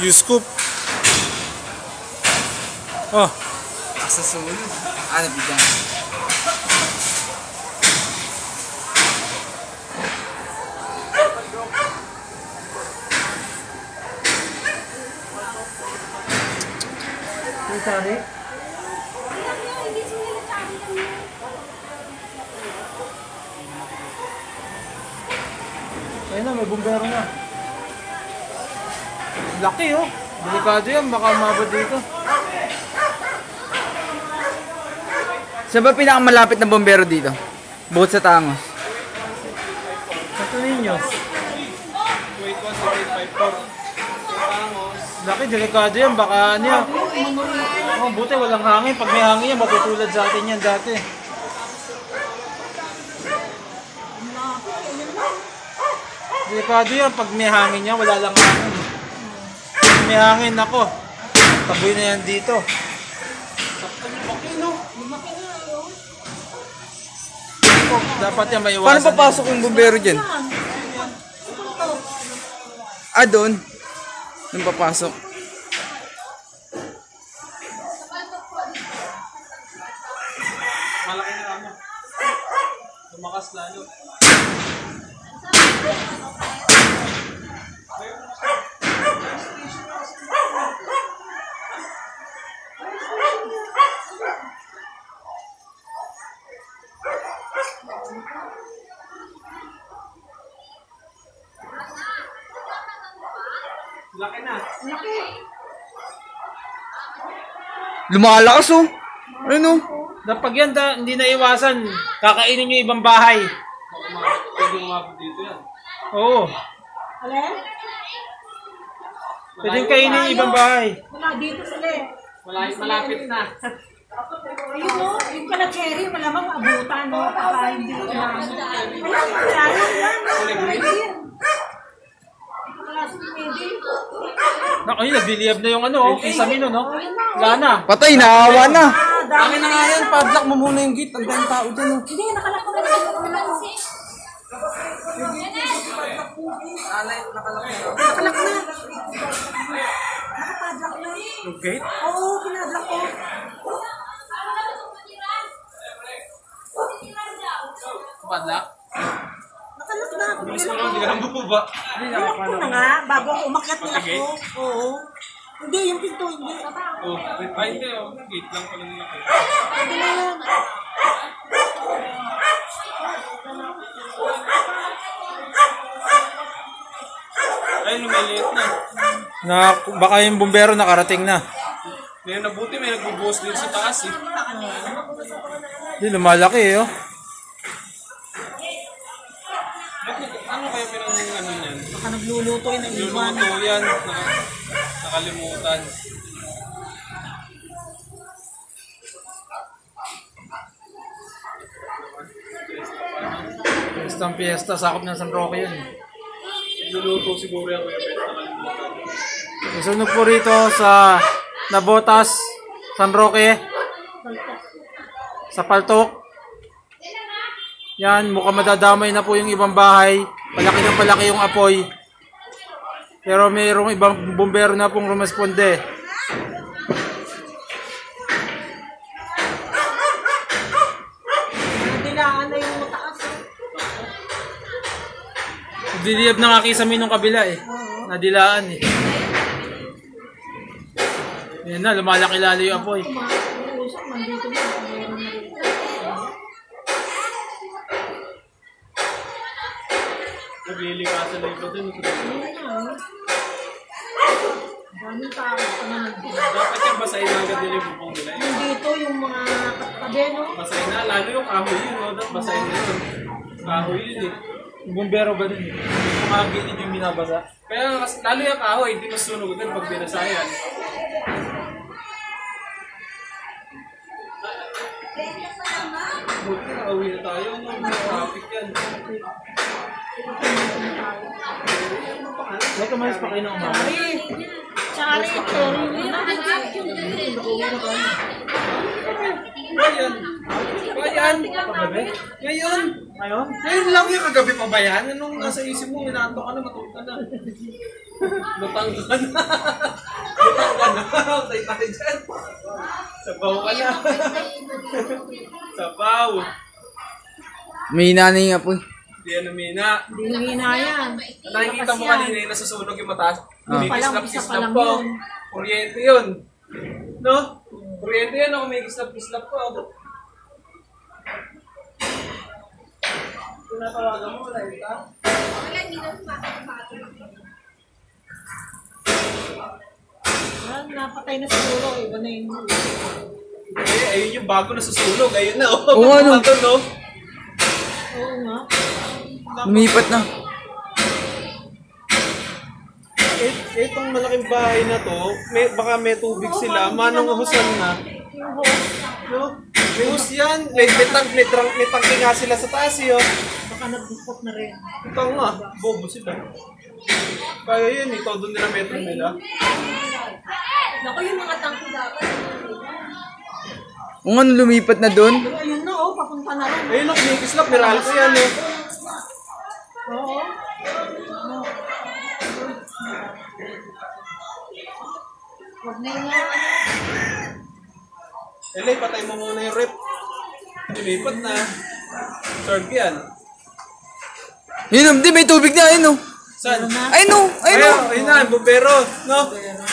U-scoop. Oh. Sa sulod. Nabigyan. Tari. Ayun na, may bumbero na. Laki oh. Delikado yan, baka umabot dito. Saan ba pinakamalapit na bombero dito? Bukod sa Tangos. Ito ninyo. Laki, delikado yan, baka ano yan. Oh, buti walang hangin. Pag may hangin yan, matutulad sa atin yan dati. Delikado yan, pag may hangin yan, wala lang hangin. Pag may hangin, ako. Taboy na yan dito. Dapat yan may iwasan. Paano papasok yung bumbero dyan? Doon. Doon papasok. Malaki na ano. Tumakas lalo. Laki na. Laki. Lumalakas oh. Ano? Pag yan hindi na iwasan, kakainin yung ibang bahay. Pwede umabot dito yan. Oo. Alin? Pwede kainin yung ibang bahay. Wala dito sila eh. Malapit na. Ayun o, yung pala cherry, malamang abutan o. Baka hindi na. Ayan. Ay, nagdiliyab na yung ano, Isamino, no? Wala na. Patay, naawa na. Akin na nga yan, padlock mo muna yung gate. Ang daming tao dyan, no? Hindi, nakalak ko na rin. Nakalak na. Nakapadlock na. Yung gate? Oo, pinadlock ko. Padlock? Nakalak na. Bilis mo lang, hindi ka nang bubaba. Nilak ko na nga, bago ako umakyat nilak ko. Oo. Hindi, yung pinto, hindi. Oh, ay hindi, oh. Gate lang pala nila. Hindi na yan. Ay, lumiliit na. Baka yung bumbero nakarating na. May nabuti, may nagbubuhos din sa taas, eh. Hindi, lumalaki, eh, oh. Ano kaya pinang ano yan? Baka nagluluto yun ng iwan. Luluto yan. Nakalimutan. Fiestang Fiesta, sakop ng San Roque yun. Luluto siguro yan kaya nakalimutan. Susunod po rito sa Nabotas, San Roque. Sa Paltok. Yan, mukhang madadamay na po yung ibang bahay. Palaki ng palaki yung apoy. Pero mayroong ibang bumbero na pong rumesponde. Nadilaan na yung mataas. Diliyab na nga Kisame nung kabila eh. Nadilaan eh. Yan na, lumalaki lalo yung apoy. Mandito na. Naglilikasan na ito dun. Daming tao. Dapat yung basahin na agad nila yung bubong nila. Yung dito, yung mga katabi, no? Basahin na, lalo yung kahoy yun. No? Dapat basahin na yun. Kahoy yun eh. Yung bumbero ba din eh? Yung mga gilid yung binabasa. Kaya lalo yung kahoy, hindi masunog din pag binasayan. Buti na, uwi na tayo. May traffic yan. May kamalis pa kayo ng umaga. Tsaka rito, Bayan. Ngayon. Ngayon lang yung kagabi pa ba yan? Anong nasa isip mo? Inaanto ka na, matulog ka na. Lutang ka na. Lutang ka na. Tay tayo dyan. Sabaw ka na. Sabaw. May nanay nga po. Hindi yan umina. hindi nang hinaya. Nakikita mo kanina yung nasusunog yung mataas. Isa pa lang po. yun. Kuryente yun. No? Kuryente yun. Ako may kislap-kislap po. Tinatawagan mo, wala yun ka? Napatay na siguro. Iba na yun. Ayun yung bago nasusunog. Ayun na. Oo, ano? No? Oo nga. Lumipat na. Itong malaking bahay na to, baka may tubig sila, manong husan na. No? May hus yan. May tangke nga sila sa taas yun. Baka nag-bukot na rin. Ito nga, bobo sila. Kaya yun, todo nila metro nila. Naku, yung mga tangko dapat. Kung ano lumipat na doon? Ayun na, papunta na rin. Ayun ang kinikislap, Meralco yan eh. Oo. Huwag na yun. Elay, patay mo muna yung rep. Lumipat na. Sorg yan. Yun, di may tubig na, ayun oh. Saan? Ayun oh, ayun oh. Ayun na, bumbero. No?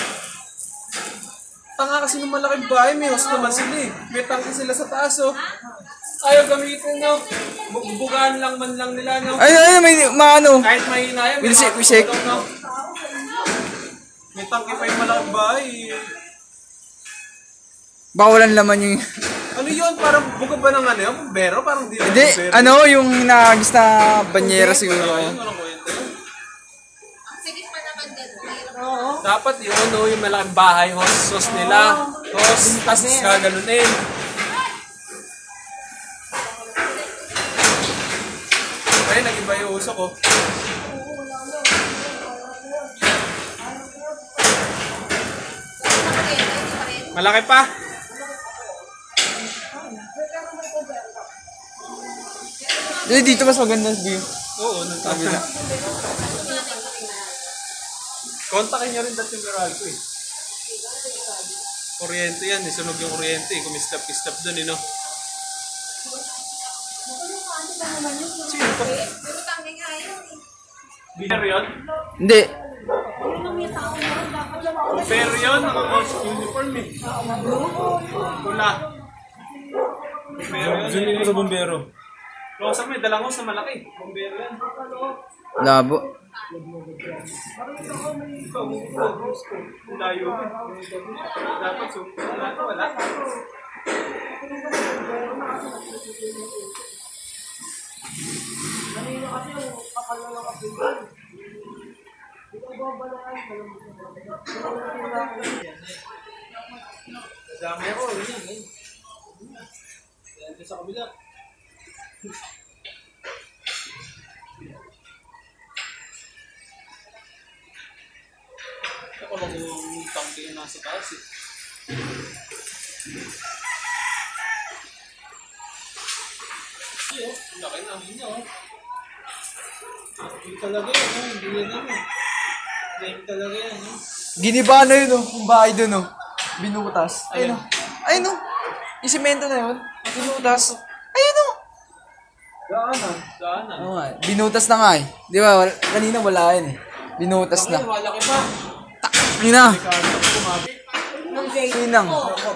Tanga kasi ng malaking bahay, may host naman sila eh. May tangke sila sa taas oh. Ayaw gamitin no. Bubugaan lang man lang nila no. Ayun, may maano. Kahit mahina yan, may Wisik. no? May tangke pa yung malaking bahay. Bawalan laman yung... Ano yun? Parang buka ba ng ano yun? Bumbero? Parang di lang Hindi, bumbero. ano, yung nagis na banyera siguro. Ayun, walang kwenta yun. Oo. Dapat yun, no, yung malaking bahay, host nila. Host, tapos gaganunin. Ay, nag-iba yung uso ko. Malaki pa. Dito mas maganda view. Oo, nagtabi na. Kontakin nyo rin dati yung Meralco eh. Kuryente yan, isunog yung kuryente eh. Kumislap-kislap dun eh, no? Sino to? Biner yun? Hindi. Pero yun, naka-uniform eh. Tula. Zoom mo sa bumbero. Rosa may dalang sa malaki. Bumbero yan. Labo. Layo eh. Dapat wala. Dami ako. Yan sa kabila. Ako lang yung tangke yung nasa taas eh. Iyo, laki namin niya oh. Hindi talaga yan, hindi yan namin. Hindi talaga yan. Giniba na yun oh, yung bahay dun oh. Binutas. Ayun oh. Ayun oh. Yung semento na yun. Binutas. Ayun oh. Daanan. Oo nga. Binutas na nga eh. Di ba? Kanina wala yun eh. Binutas na. Malaki pa. Yun na. Ng Sinang.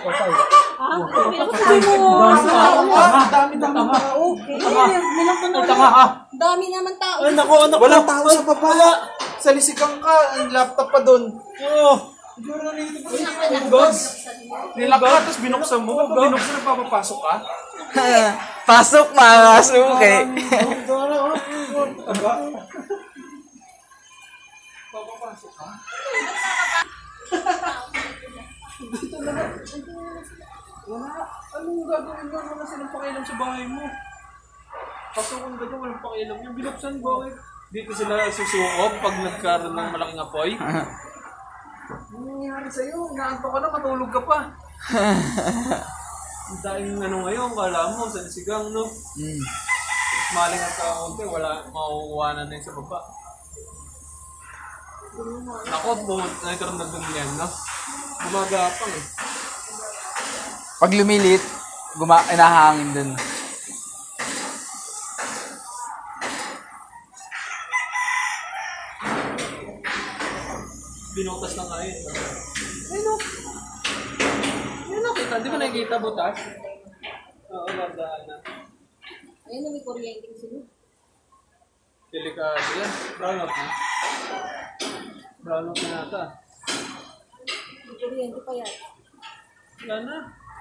Dami tao. Dami naman tao. Ay, naku, anak. Walang tao sa baba. Salisikan ka. Ang laptop pa doon. Oo. Nilaka, tapos binuksan mo. Kapag binuksan, nagpapapasok ka? Pasok mga suke. Papapasok ka? Wala. Anong gagawin mo? Wala silang pakialam sa bahay mo. Pasok kung gagawin, walang pakialam. Yung binuksan, bakit? Dito sila susukob pag nagkaroon ng malaking apoy. nangyayari sa'yo? Inaanto ka na, matulog ka pa. Ang daing ano ngayon, kala mo, sa sigang, no? Malingat ka konti, wala, makukuha na yung sa baba. Ako, nagkaroon na dun yan, no? Gumagapang eh. Pag lumilit, inahangin dun. Binutas ng kain. Ayun o. Ayun o, kita. Di ba nakikita butas? Oo, gandaan na. Ayun na, may kuryente sila. Delikado yan. Brown out na. Brown out na nata. May kuryente pa yan. Wala na.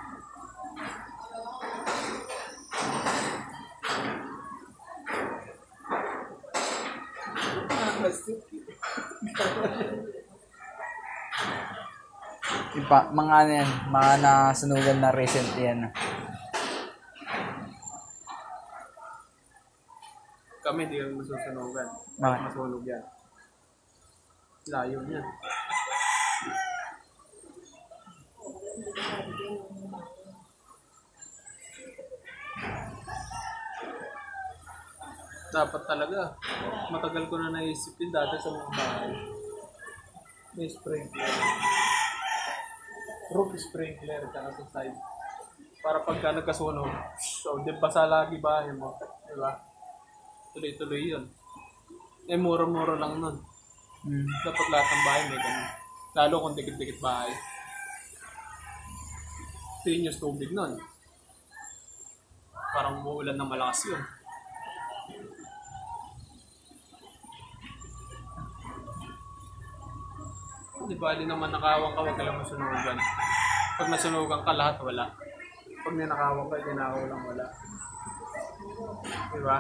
Mga ano yan, mga nasunugan na recent yan. Kami di kami masusunugan. Bakit? Masunog yan. Layo niya. Dapat talaga. Matagal ko na naisip yun dati sa mga bahay. May sprinkler. Roof sprinkler tsaka sa side. Para pagka nagkasunog, so di basa lagi bahay mo. Diba? Tuloy-tuloy yun. Eh, mura-mura lang nun. Dapat lahat ng bahay may ganun. Lalo kung dikit-dikit bahay. Tinyos tubig nun. Parang umuulan ng malakas yun. Di ba, di naman nakawang ka, huwag ka lang masunugan. Pag nasunugan ka, lahat wala. Pag ninakawang ka, dinakaw lang wala. Di ba?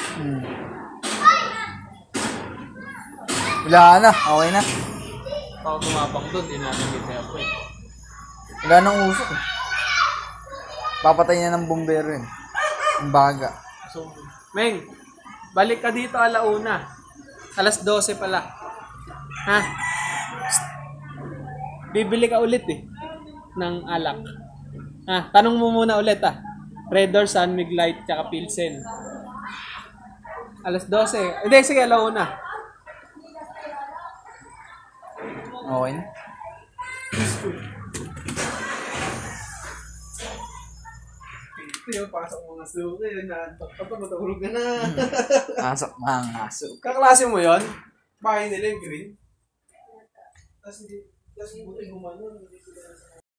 Wala na, okay na. Pag gumapang doon, di natin kita ako eh. Wala nang usok eh. Papatay niya ng bombero yun. Ang baga. So, Meng, balik ka dito alauna. Alas 12 pala. Ha? Bibili ka ulit eh. Ng alak. Ha? Tanong mo muna ulit ah. Red Door, San Mig Light, tsaka Pilsen. Alas 12. Hindi, sige, alauna. Okay na. Ito yung pasok mga suki. Naantok ka pa, matulog ka na. Asok mga aso. Kaklase mo yon? Bahay nila yung green. Tapos buti gumanon. Hindi sila